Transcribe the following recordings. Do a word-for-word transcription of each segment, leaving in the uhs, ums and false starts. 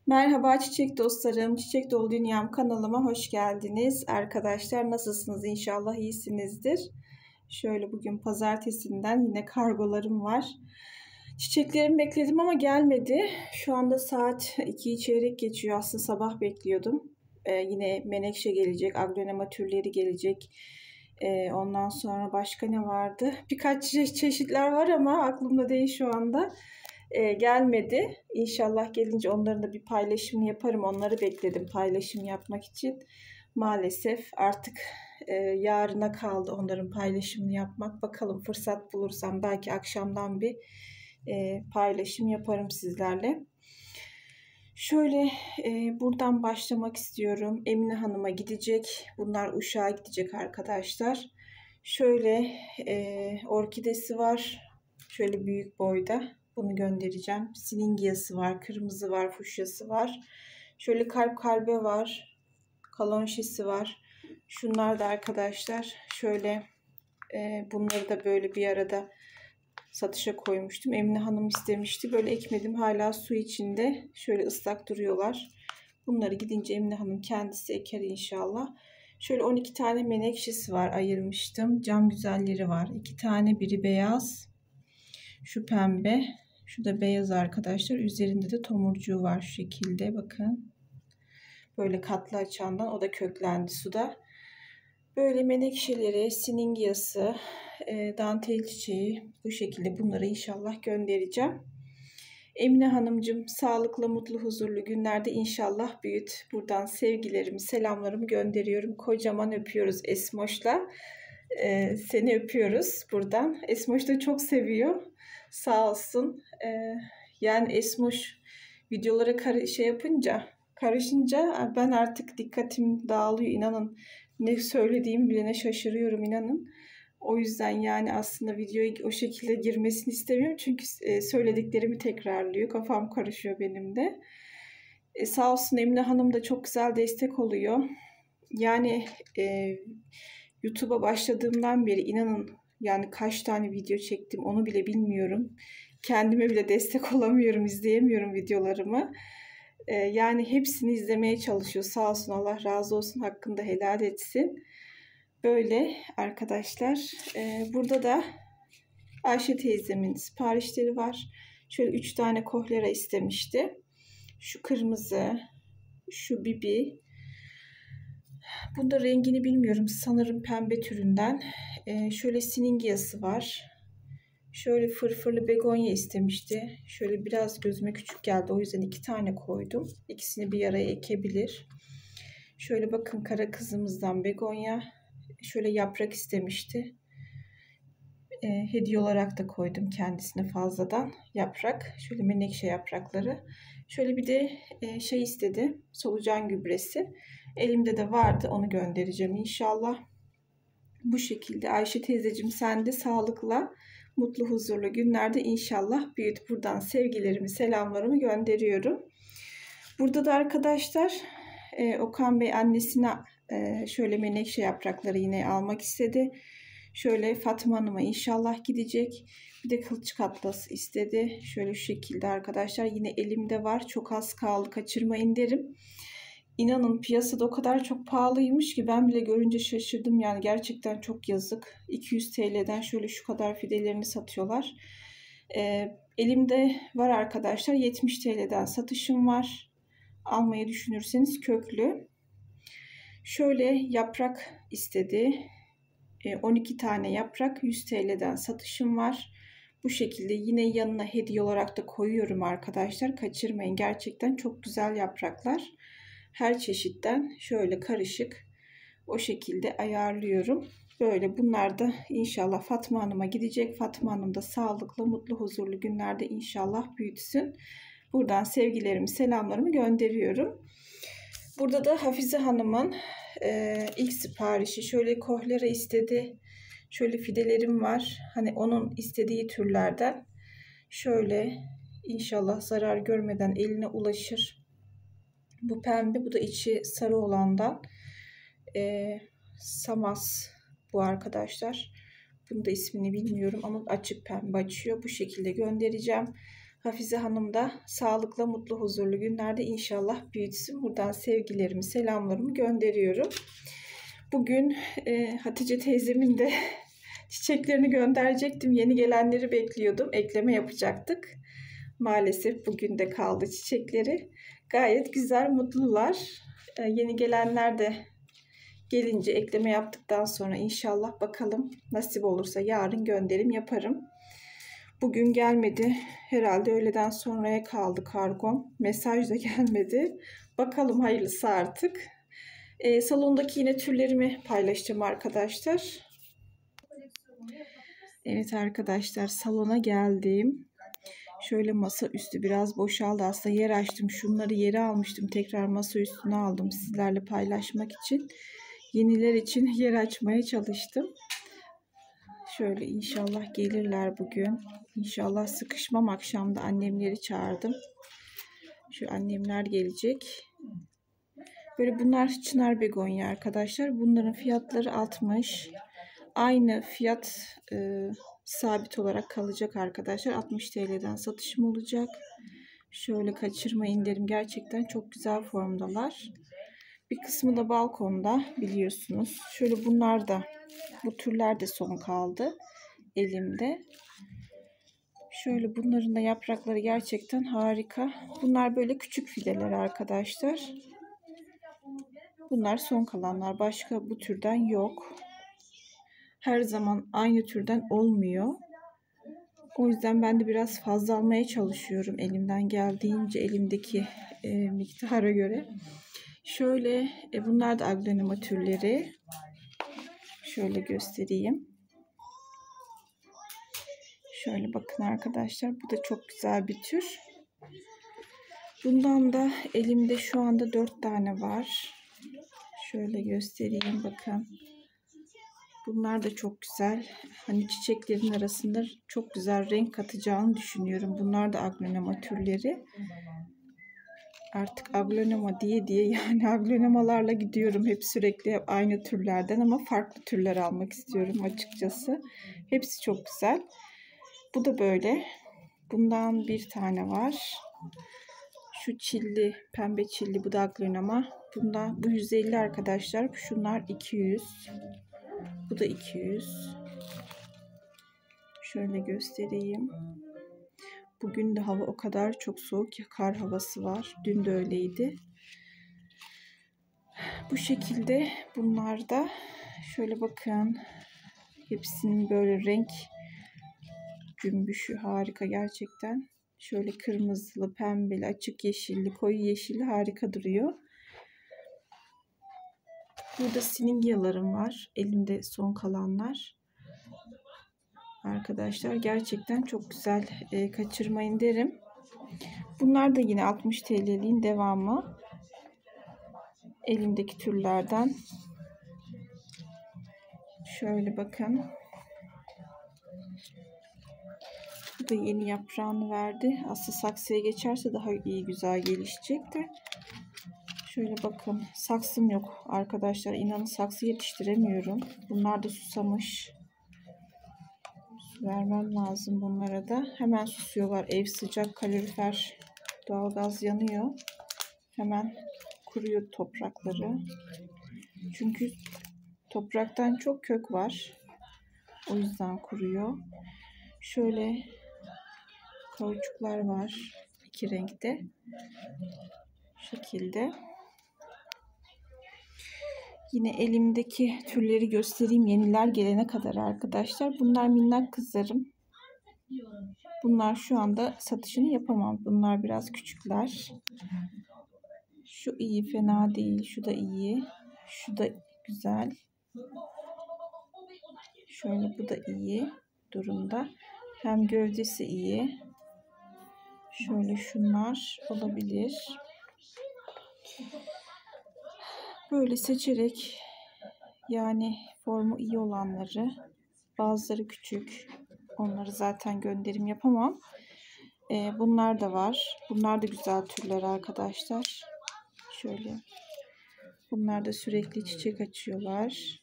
Merhaba çiçek dostlarım, Çiçek Dolu Dünyam kanalıma hoş geldiniz. Arkadaşlar nasılsınız? İnşallah iyisinizdir. Şöyle bugün pazartesinden yine kargolarım var. Çiçeklerimi bekledim ama gelmedi. Şu anda saat ikiyi çeyrek geçiyor. Aslında sabah bekliyordum. Ee, yine menekşe gelecek, aglonema türleri gelecek. Ee, ondan sonra başka ne vardı? Birkaç çe- çeşitler var ama aklımda değil şu anda. Ee, gelmedi. İnşallah gelince onların da bir paylaşımını yaparım. Onları bekledim paylaşım yapmak için. Maalesef artık e, yarına kaldı onların paylaşımını yapmak. Bakalım fırsat bulursam belki akşamdan bir e, paylaşım yaparım sizlerle. Şöyle e, buradan başlamak istiyorum. Emine Hanım'a gidecek. Bunlar Uşak'a gidecek arkadaşlar. Şöyle e, orkidesi var. Şöyle büyük boyda. Bunu göndereceğim. Siningiyası var. Kırmızı var. Fuşyası var. Şöyle kalp kalbe var. Kalonşisi var. Şunlar da arkadaşlar. Şöyle e, bunları da böyle bir arada satışa koymuştum. Emine Hanım istemişti. Böyle ekmedim. Hala su içinde. Şöyle ıslak duruyorlar. Bunları gidince Emine Hanım kendisi eker inşallah. Şöyle on iki tane menekşesi var. Ayırmıştım. Cam güzelleri var. iki tane. Biri beyaz. Şu pembe. Şu da beyaz arkadaşlar. Üzerinde de tomurcuğu var şu şekilde. Bakın. Böyle katlı açandan. O da köklendi suda. Böyle menekşeleri, siningiyası, e, dantel çiçeği bu şekilde bunları inşallah göndereceğim. Emine Hanımcığım sağlıklı, mutlu, huzurlu günlerde inşallah büyüt. Buradan sevgilerimi, selamlarımı gönderiyorum. Kocaman öpüyoruz Esmoş'la. E, seni öpüyoruz buradan. Esmoş da çok seviyor. Sağ olsun. E, yani Esmoş videolara kar şey yapınca, karışınca ben artık dikkatim dağılıyor inanın. Ne söylediğimi bile ne şaşırıyorum inanın. O yüzden yani aslında videoya o şekilde girmesini istemiyorum. Çünkü söylediklerimi tekrarlıyor. Kafam karışıyor benim de. E, sağ olsun Emine Hanım da çok güzel destek oluyor. Yani e, YouTube'a başladığımdan beri inanın yani kaç tane video çektim onu bile bilmiyorum. Kendime bile destek olamıyorum, izleyemiyorum videolarımı. Ee, yani hepsini izlemeye çalışıyor. Sağ olsun Allah razı olsun hakkında helal etsin. Böyle arkadaşlar. Ee, burada da Ayşe teyzemin siparişleri var. Şöyle üç tane kohlera istemişti. Şu kırmızı, şu bibi. Bunda rengini bilmiyorum. Sanırım pembe türünden. Ee, şöyle siningiyası var. Şöyle fırfırlı begonya istemişti. Şöyle biraz gözüme küçük geldi. O yüzden iki tane koydum. İkisini bir araya ekebilir. Şöyle bakın kara kızımızdan begonya. Şöyle yaprak istemişti. E, hediye olarak da koydum kendisine fazladan yaprak. Şöyle menekşe yaprakları. Şöyle bir de e, şey istedi. Solucan gübresi. Elimde de vardı. Onu göndereceğim inşallah. Bu şekilde Ayşe teyzeciğim sen de sağlıkla, mutlu, huzurlu günlerde inşallah büyüt. Buradan sevgilerimi, selamlarımı gönderiyorum. Burada da arkadaşlar e, Okan Bey annesine e, şöyle menekşe yaprakları yine almak istedi. Şöyle Fatma Hanım'a inşallah gidecek. Bir de kılçık atlası istedi. Şöyle şu şekilde arkadaşlar yine elimde var. Çok az kaldı kaçırmayın derim. İnanın piyasada o kadar çok pahalıymış ki ben bile görünce şaşırdım. Yani gerçekten çok yazık. iki yüz T L'den şöyle şu kadar fidelerini satıyorlar. Ee, elimde var arkadaşlar. yetmiş T L'den satışım var. Almayı düşünürseniz köklü. Şöyle yaprak istedi. Ee, on iki tane yaprak yüz T L'den satışım var. Bu şekilde yine yanına hediye olarak da koyuyorum arkadaşlar. Kaçırmayın. Gerçekten çok güzel yapraklar. Her çeşitten şöyle karışık o şekilde ayarlıyorum. Böyle bunlar da inşallah Fatma Hanım'a gidecek. Fatma Hanım da sağlıklı, mutlu, huzurlu günlerde inşallah büyütsün. Buradan sevgilerimi, selamlarımı gönderiyorum. Burada da Hafize Hanım'ın e, ilk siparişi. Şöyle kohlera istedi. Şöyle fidelerim var. Hani onun istediği türlerden. Şöyle inşallah zarar görmeden eline ulaşır. Bu pembe, bu da içi sarı olandan e, Samas bu arkadaşlar. Bunun da ismini bilmiyorum ama açık pembe açıyor. Bu şekilde göndereceğim. Hafize Hanım da sağlıklı, mutlu, huzurlu günlerde inşallah büyütsün. Buradan sevgilerimi, selamlarımı gönderiyorum. Bugün e, Hatice teyzemin de çiçeklerini gönderecektim. Yeni gelenleri bekliyordum. Ekleme yapacaktık. Maalesef bugün de kaldı çiçekleri. Gayet güzel, mutlular. E, yeni gelenler de gelince ekleme yaptıktan sonra inşallah bakalım nasip olursa yarın gönderim yaparım. Bugün gelmedi. Herhalde öğleden sonraya kaldı kargom. Mesaj da gelmedi. Bakalım hayırlısı artık. E, salondaki yine türlerimi paylaşacağım arkadaşlar. Evet arkadaşlar, salona geldim. Şöyle masa üstü biraz boşaldı. Aslında yer açtım. Şunları yere almıştım. Tekrar masa üstüne aldım sizlerle paylaşmak için. Yeniler için yer açmaya çalıştım. Şöyle inşallah gelirler bugün. İnşallah sıkışmam. Akşamda annemleri çağırdım. Şu annemler gelecek. Böyle bunlar çınar begonya arkadaşlar. Bunların fiyatları altmış. Aynı fiyat e, sabit olarak kalacak arkadaşlar. altmış TL'den satışım olacak. Şöyle kaçırmayın derim. Gerçekten çok güzel formdalar. Bir kısmı da balkonda biliyorsunuz. Şöyle bunlar da, bu türler de son kaldı elimde. Şöyle bunların da yaprakları gerçekten harika. Bunlar böyle küçük fideler arkadaşlar. Bunlar son kalanlar. Başka bu türden yok. Her zaman aynı türden olmuyor. O yüzden ben de biraz fazla almaya çalışıyorum. Elimden geldiğince, elimdeki e, miktara göre. Şöyle e, bunlar da aglonema türleri. Şöyle göstereyim. Şöyle bakın arkadaşlar. Bu da çok güzel bir tür. Bundan da elimde şu anda dört tane var. Şöyle göstereyim bakın. Bunlar da çok güzel. Hani çiçeklerin arasında çok güzel renk katacağını düşünüyorum. Bunlar da aglonema türleri. Artık aglonema diye diye yani aglonemalarla gidiyorum. Hep sürekli hep aynı türlerden ama farklı türler almak istiyorum açıkçası. Hepsi çok güzel. Bu da böyle. Bundan bir tane var. Şu çilli, pembe çilli, bu da aglonema. Bundan bu yüz elli arkadaşlar. Şunlar iki yüz. Bu da iki yüz. Şöyle göstereyim. Bugün de hava o kadar çok soğuk ki kar havası var. Dün de öyleydi. Bu şekilde bunlar da şöyle bakın. Hepsinin böyle renk cümbüşü harika gerçekten. Şöyle kırmızılı, pembeli, açık yeşilli, koyu yeşilli harika duruyor. Burada siningyalarım var. Elimde son kalanlar. Arkadaşlar gerçekten çok güzel. E, kaçırmayın derim. Bunlar da yine altmış TL'liğin devamı. Elimdeki türlerden. Şöyle bakın. Bu da yeni yaprağını verdi. Aslında saksıya geçerse daha iyi güzel gelişecek de. Şöyle bakın. Saksım yok arkadaşlar. İnanın saksı yetiştiremiyorum. Bunlar da susamış. Su vermem lazım bunlara da. Hemen susuyorlar. Ev sıcak, kalorifer, doğalgaz yanıyor. Hemen kuruyor toprakları. Çünkü topraktan çok kök var. O yüzden kuruyor. Şöyle kauçuklar var. İki renkte. Şu şekilde. Yine elimdeki türleri göstereyim yeniler gelene kadar arkadaşlar. Bunlar minnak kızlarım. Bunlar şu anda satışını yapamam. Bunlar biraz küçükler. Şu iyi, fena değil. Şu da iyi. Şu da güzel. Şöyle bu da iyi durumda. Hem gövdesi iyi. Şöyle şunlar olabilir. Böyle seçerek yani formu iyi olanları, bazıları küçük. Onları zaten gönderim yapamam. Ee, bunlar da var. Bunlar da güzel türler arkadaşlar. Şöyle. Bunlar da sürekli çiçek açıyorlar.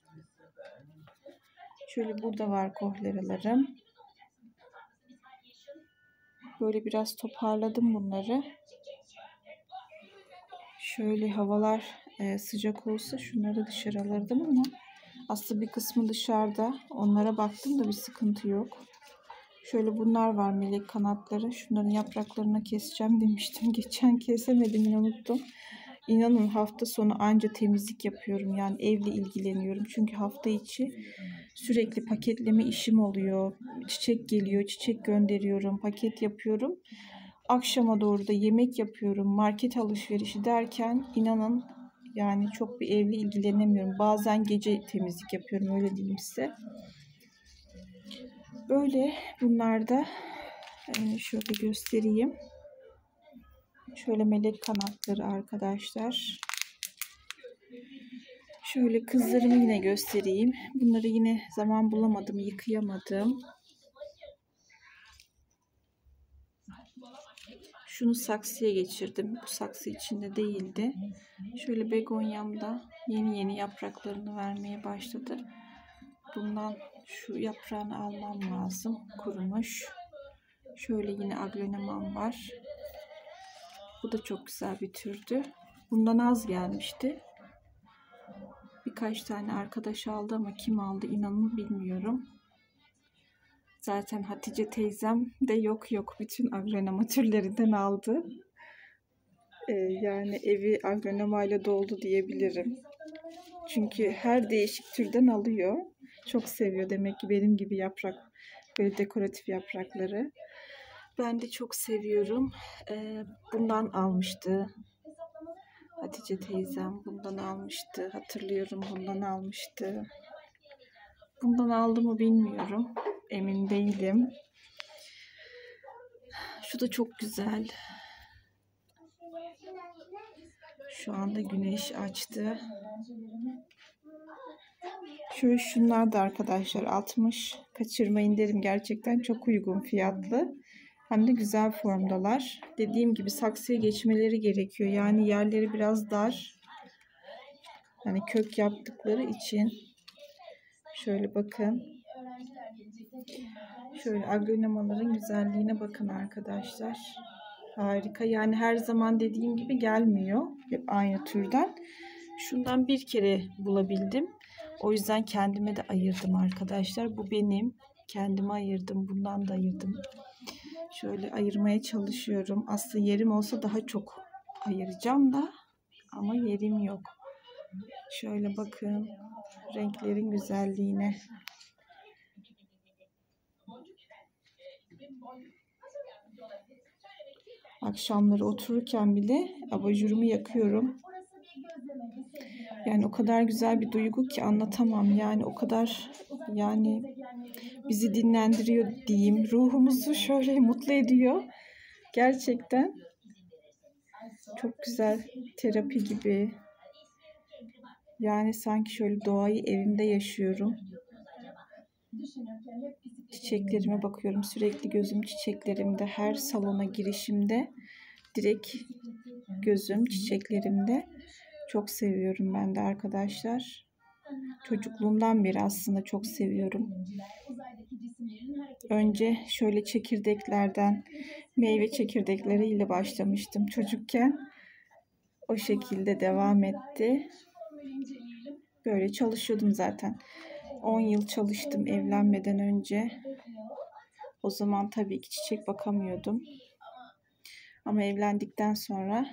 Şöyle burada var kohleralarım. Böyle biraz toparladım bunları. Şöyle havalar e, sıcak olsa şunları dışarı alırdım ama aslında bir kısmı dışarıda. Onlara baktım da bir sıkıntı yok. Şöyle bunlar var, melek kanatları. Şunların yapraklarını keseceğim demiştim. Geçen kesemedim, unuttum. İnanın hafta sonu anca temizlik yapıyorum. Yani evle ilgileniyorum. Çünkü hafta içi sürekli paketleme işim oluyor. Çiçek geliyor, çiçek gönderiyorum, paket yapıyorum. Akşama doğru da yemek yapıyorum, market alışverişi derken inanın yani çok bir evle ilgilenemiyorum. Bazen gece temizlik yapıyorum, öyle diyeyim size. Böyle bunlar da şöyle göstereyim. Şöyle melek kanatları arkadaşlar. Şöyle kızlarımı yine göstereyim. Bunları yine zaman bulamadım, yıkayamadım. Şunu saksıya geçirdim. Bu saksı içinde değildi. Şöyle begonyamda yeni yeni yapraklarını vermeye başladı. Bundan şu yaprağını almam lazım. Kurumuş. Şöyle yine aglanemam var. Bu da çok güzel bir türdü. Bundan az gelmişti. Birkaç tane arkadaş aldı ama kim aldı inanın bilmiyorum. Zaten Hatice teyzem de yok yok bütün agronema türlerinden aldı. Ee, yani evi agronemayla doldu diyebilirim. Çünkü her değişik türden alıyor. Çok seviyor demek ki benim gibi yaprak, böyle dekoratif yaprakları. Ben de çok seviyorum. Ee, bundan almıştı Hatice teyzem, bundan almıştı. Hatırlıyorum, bundan almıştı. Bundan aldı mı bilmiyorum. Emin değilim. Şu da çok güzel. Şu anda güneş açtı. Şöyle şunlar da arkadaşlar altmış. Kaçırmayın derim, gerçekten çok uygun fiyatlı. Hem de güzel formdalar. Dediğim gibi saksıya geçmeleri gerekiyor. Yani yerleri biraz dar. Hani kök yaptıkları için. Şöyle bakın. Şöyle aglonemaların güzelliğine bakın arkadaşlar. Harika. Yani her zaman dediğim gibi gelmiyor. Hep aynı türden. Şundan bir kere bulabildim. O yüzden kendime de ayırdım arkadaşlar. Bu benim. Kendime ayırdım. Bundan da ayırdım. Şöyle ayırmaya çalışıyorum. Aslında yerim olsa daha çok ayıracağım da. Ama yerim yok. Şöyle bakın. Renklerin güzelliğine. Akşamları otururken bile abajurumu yakıyorum. Yani o kadar güzel bir duygu ki anlatamam. Yani o kadar yani bizi dinlendiriyor diyeyim. Ruhumuzu şöyle mutlu ediyor. Gerçekten çok güzel, terapi gibi. Yani sanki şöyle doğayı evimde yaşıyorum. Çiçeklerime bakıyorum. Sürekli gözüm çiçeklerimde. Her salona girişimde direkt gözüm çiçeklerimde. Çok seviyorum ben de arkadaşlar. Çocukluğumdan beri aslında çok seviyorum. Önce şöyle çekirdeklerden, meyve çekirdekleriyle başlamıştım çocukken. O şekilde devam etti. Böyle çalışıyordum zaten. on yıl çalıştım evlenmeden önce. O zaman tabii ki çiçek bakamıyordum. Ama evlendikten sonra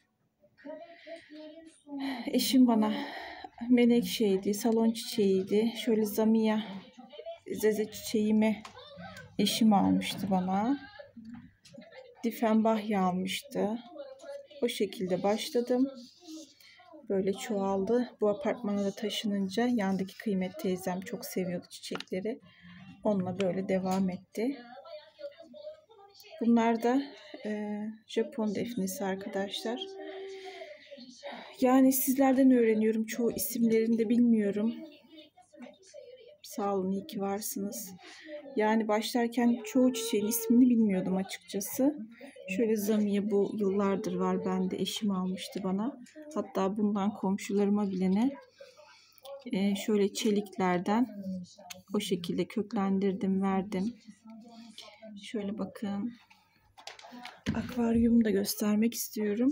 eşim bana menekşeydi, salon çiçeğiydi. Şöyle zamiya, zeze çiçeğimi eşim almıştı bana. Difenbahya almıştı. O şekilde başladım. Böyle çoğaldı. Bu apartmana da taşınınca yandaki Kıymet teyzem çok seviyordu çiçekleri. Onunla böyle devam etti. Bunlar da e, Japon defnesi arkadaşlar. Yani sizlerden öğreniyorum. Çoğu isimlerini de bilmiyorum. Sağ olun, iyi ki varsınız. Yani başlarken çoğu çiçeğin ismini bilmiyordum açıkçası. Şöyle zamiye bu yıllardır var bende. Eşim almıştı bana. Hatta bundan komşularıma bilene e, şöyle çeliklerden o şekilde köklendirdim, verdim. Şöyle bakın. Akvaryumu da göstermek istiyorum.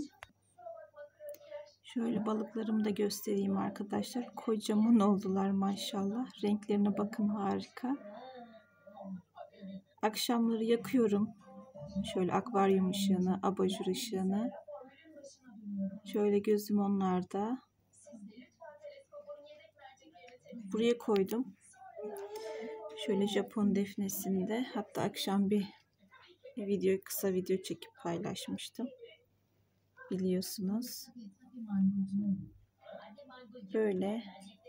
Şöyle balıklarımı da göstereyim arkadaşlar. Kocaman oldular maşallah. Renklerine bakın, harika. Akşamları yakıyorum. Şöyle akvaryum ışığını, abajur ışığını. Şöyle gözüm onlarda. Buraya koydum. Şöyle Japon defnesinde. Hatta akşam bir video, kısa video çekip paylaşmıştım. Biliyorsunuz. Böyle.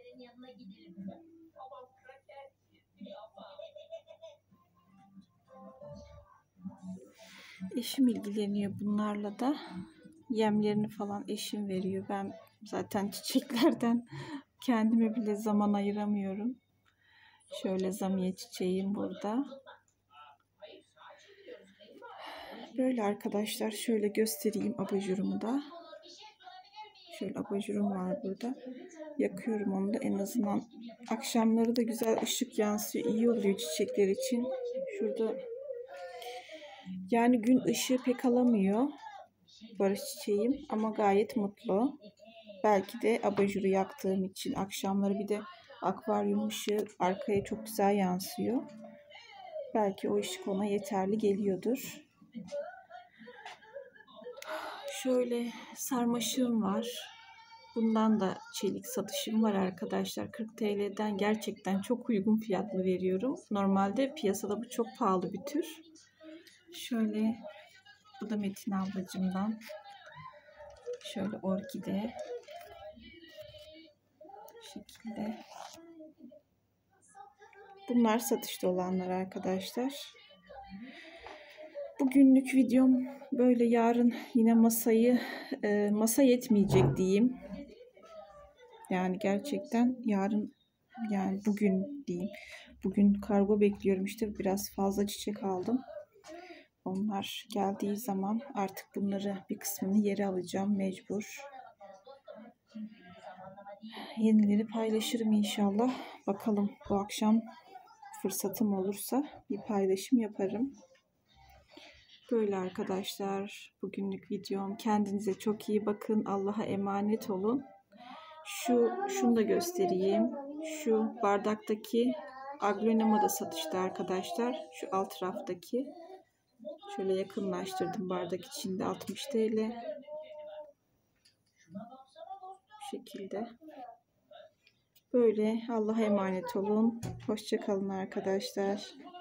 Eşim ilgileniyor bunlarla da. Yemlerini falan eşim veriyor. Ben zaten çiçeklerden kendime bile zaman ayıramıyorum. Şöyle zamiye çiçeğim burada. Böyle arkadaşlar, şöyle göstereyim abajurumu da. Şöyle abajurum var burada. Yakıyorum onu da, en azından akşamları da güzel ışık yansıyor. İyi oluyor çiçekler için. Şurada yani gün ışığı pek alamıyor barış çiçeğim ama gayet mutlu. Belki de abajuru yaktığım için akşamları, bir de akvaryum ışığı arkaya çok güzel yansıyor. Belki o ışık ona yeterli geliyordur. Şöyle sarmaşığım var. Bundan da çelik satışım var arkadaşlar. kırk TL'den gerçekten çok uygun fiyatlı veriyorum. Normalde piyasada bu çok pahalı bir tür. Şöyle, bu da Metin ablacığımdan. Şöyle orkide. Bu şekilde. Bunlar satışta olanlar arkadaşlar. Bugünlük videom böyle. Yarın yine masayı e, masa yetmeyecek diyeyim. Yani gerçekten yarın, yani bugün diyeyim. Bugün kargo bekliyorum, işte biraz fazla çiçek aldım. Onlar geldiği zaman artık bunları bir kısmını yere alacağım mecbur. Yenileri paylaşırım inşallah. Bakalım, bu akşam fırsatım olursa bir paylaşım yaparım. Böyle arkadaşlar, bugünlük videom. Kendinize çok iyi bakın. Allah'a emanet olun. Şu, şunu da göstereyim. Şu bardaktaki aglonema da satışta arkadaşlar. Şu alt raftaki. Şöyle yakınlaştırdım, bardak içinde altmış TL. Bu şekilde. Böyle, Allah'a emanet olun. Hoşça kalın arkadaşlar.